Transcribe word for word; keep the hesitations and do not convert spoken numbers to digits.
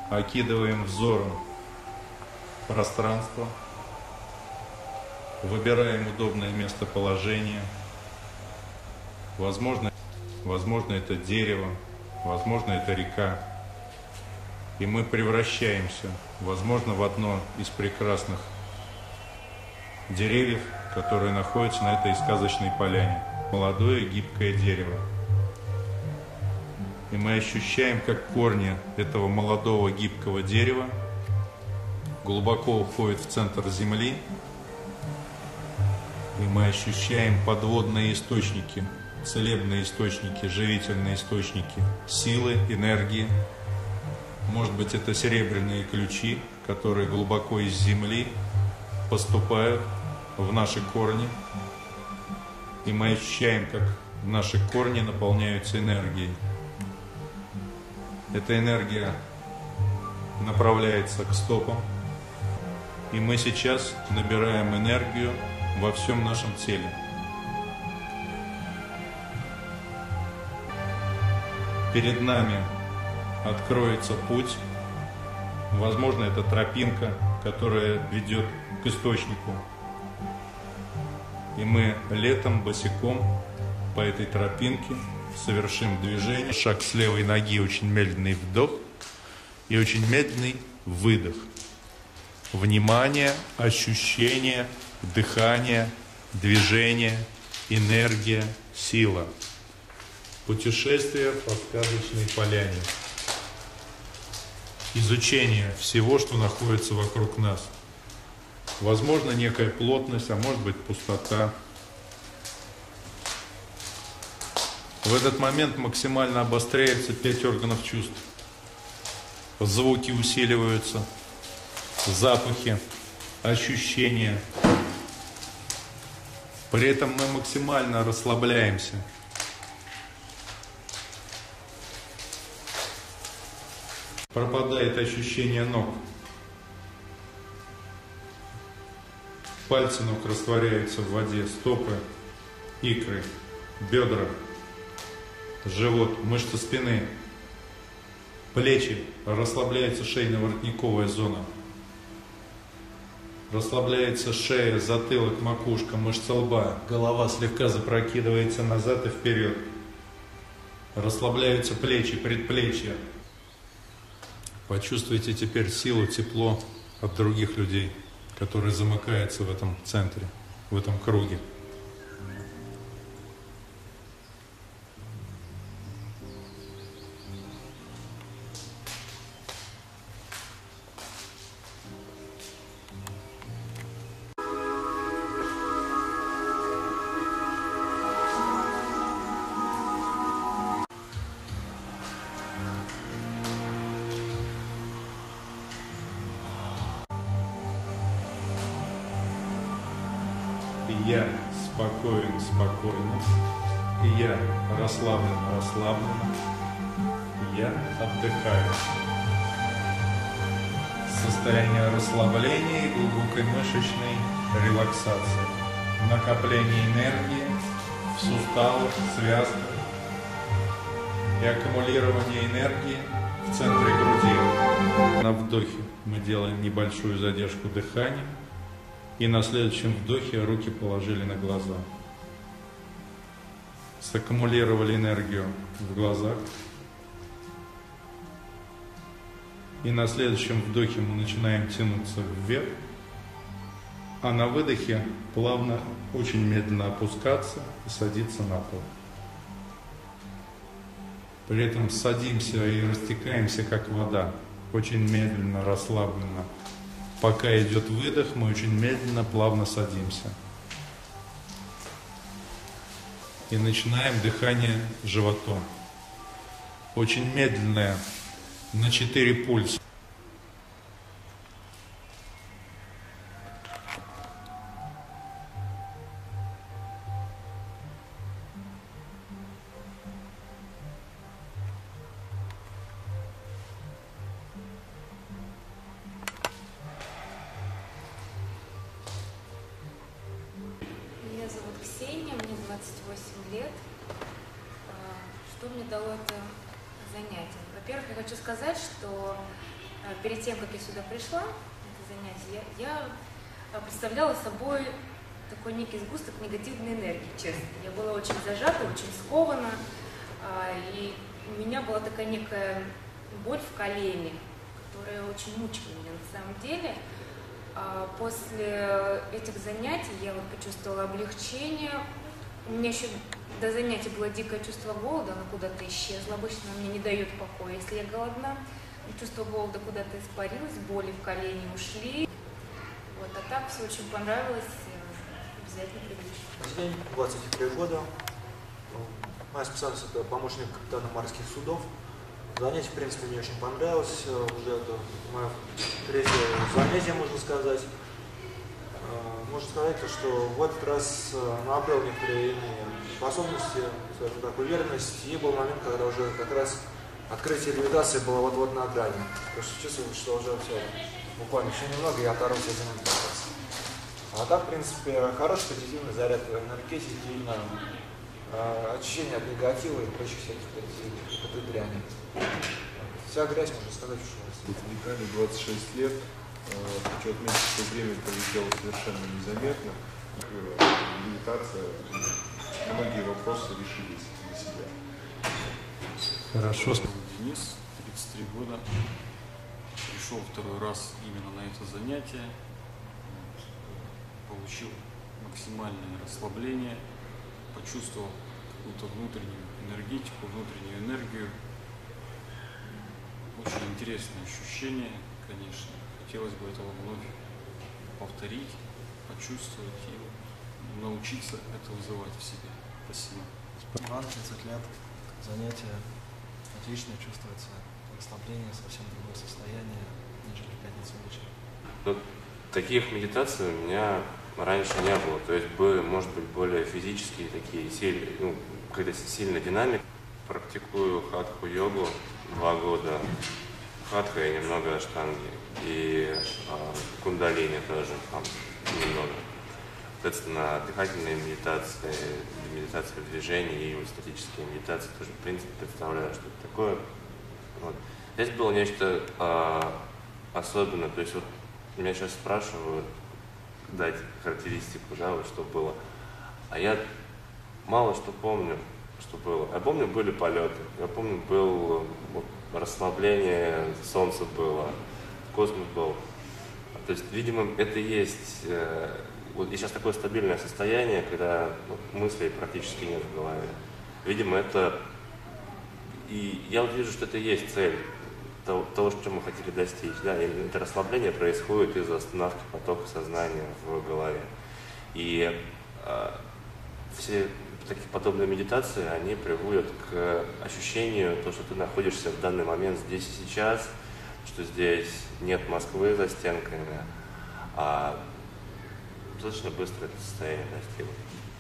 окидываем взором пространство, выбираем удобное местоположение. Возможно, возможно это дерево, возможно это река. И мы превращаемся, возможно, в одно из прекрасных деревьев, которые находятся на этой сказочной поляне. Молодое гибкое дерево. И мы ощущаем, как корни этого молодого гибкого дерева глубоко уходят в центр земли. И мы ощущаем подводные источники, целебные источники, живительные источники силы, энергии. Может быть, это серебряные ключи, которые глубоко из земли поступают в наши корни. И мы ощущаем, как наши корни наполняются энергией. Эта энергия направляется к стопам. И мы сейчас набираем энергию во всем нашем теле. Перед нами откроется путь. Возможно, это тропинка, которая ведет к источнику. И мы летом босиком по этой тропинке совершим движение. Шаг с левой ноги, очень медленный вдох и очень медленный выдох. Внимание, ощущение, дыхание, движение, энергия, сила. Путешествие по сказочной поляне. Изучение всего, что находится вокруг нас. Возможно, некая плотность, а может быть пустота. В этот момент максимально обостряется пять органов чувств. Звуки усиливаются, запахи, ощущения. При этом мы максимально расслабляемся. Пропадает ощущение ног. Пальцы ног растворяются в воде, стопы, икры, бедра, живот, мышцы спины, плечи, расслабляется шейно-воротниковая зона. Расслабляется шея, затылок, макушка, мышцы лба, голова слегка запрокидывается назад и вперед. Расслабляются плечи, предплечья. Почувствуйте теперь силу, тепло от других людей, которые замыкаются в этом центре, в этом круге. И я спокоен, спокойно, и я расслаблен, расслабленно, и я отдыхаю. Состояние расслабления и глубокой мышечной релаксации, накопление энергии в суставах, связках и аккумулирование энергии в центре груди. На вдохе мы делаем небольшую задержку дыхания. И на следующем вдохе руки положили на глаза. Саккумулировали энергию в глазах. И на следующем вдохе мы начинаем тянуться вверх. А на выдохе плавно, очень медленно опускаться и садиться на пол. При этом садимся и растекаемся, как вода. Очень медленно, расслабленно. Пока идет выдох, мы очень медленно, плавно садимся. И начинаем дыхание животом. Очень медленное, на четыре пульса. Мне двадцать восемь лет. Что мне дало это занятие? Во-первых, я хочу сказать, что перед тем, как я сюда пришла, это занятие, я, я представляла собой такой некий сгусток негативной энергии, честно. Я была очень зажата, очень скована, и у меня была такая некая боль в колене, которая очень мучила меня на самом деле. После этих занятий я вот почувствовала облегчение. У меня еще до занятий было дикое чувство голода, оно куда-то исчезло. Обычно оно мне не дает покоя, если я голодна. Чувство голода куда-то испарилось, боли в колене ушли. Вот, а так все очень понравилось, обязательно приглашу. День, двадцать три года. Моя специальность – это помощник капитана морских судов. Занятие, в принципе, мне очень понравилось. Уже это мое третье занятие, можно сказать. Можно сказать, что в этот раз набрал некоторые способности, скажем так, уверенность. И был момент, когда уже как раз открытие левитации было вот-вот на грани. Потому что чувствовал, что уже все, буквально еще немного, я оторвался один минут. А так, в принципе, хороший позитивный заряд энергетики, именно э, очищение от негатива и прочих всяких этой дряни. Вся грязь, можно сказать, ушла. Виталий, двадцать шесть лет. Хочу отметить, что время пролетело совершенно незаметно. Медитация, многие вопросы решились для себя. Хорошо. Денис, тридцать три года. Пришел второй раз именно на это занятие. Получил максимальное расслабление. Почувствовал какую-то внутреннюю энергетику, внутреннюю энергию. Очень интересное ощущение, конечно. Хотелось бы этого вновь повторить, почувствовать и научиться это вызывать в себе. Спасибо. Иван, тридцать лет, занятие отлично, чувствуется расслабление, совсем другое состояние, нежели в пятницу вечером. Ну, таких медитаций у меня раньше не было, то есть были, может быть, более физические такие, сильные, ну, какая-то сильная динамика. Практикую хатху-йогу два года, хатха и немного аштанги, и э, кундалини тоже там немного. Соответственно, дыхательные медитации, медитация в движении и статические медитации тоже, в принципе, представляю, что это такое. Вот. Здесь было нечто э, особенное, то есть вот меня сейчас спрашивают дать характеристику, да, вот что было, а я мало что помню, что было. Я помню, были полеты, я помню, был вот, расслабление, солнце было, космос был. То есть, видимо, это и есть. Э, вот и сейчас такое стабильное состояние, когда ну, мыслей практически нет в голове. Видимо, это. И я вот вижу, что это и есть цель того, того, что мы хотели достичь. Да, и это расслабление происходит из-за остановки потока сознания в голове. И э, все такие подобные медитации, они приводят к ощущению, то, что ты находишься в данный момент здесь и сейчас, что здесь нет Москвы за стенками, а достаточно быстро это состояние достигнуть.